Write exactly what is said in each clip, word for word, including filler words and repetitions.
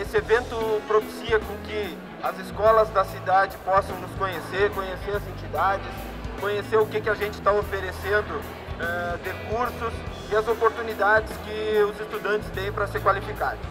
esse evento propicia com que as escolas da cidade possam nos conhecer, conhecer as entidades, conhecer o que, que a gente está oferecendo uh, de cursos e as oportunidades que os estudantes têm para se qualificarem.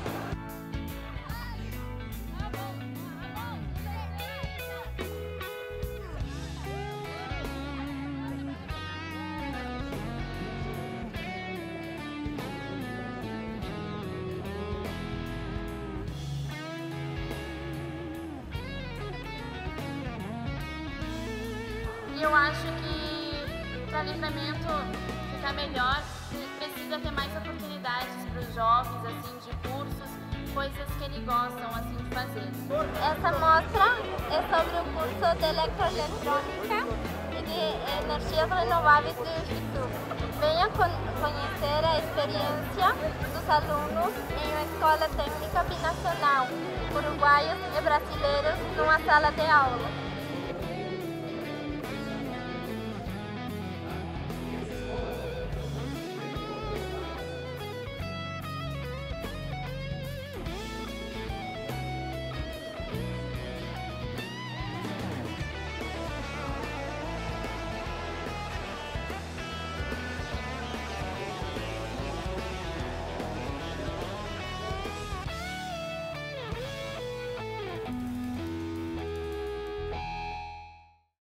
E eu acho que para Livramento ficar melhor, precisa ter mais oportunidades para os jovens, assim, de cursos, coisas que eles gostam, assim, de fazer. Essa mostra é sobre o curso de eletroeletrônica e de energias renováveis do Instituto. Venha conhecer a experiência dos alunos em uma escola técnica binacional, uruguaios e brasileiros numa sala de aula.